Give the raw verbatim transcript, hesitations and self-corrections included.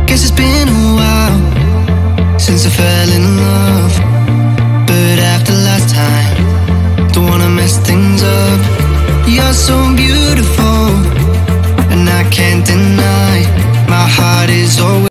Guess it's been a while since I fell in love, but after last time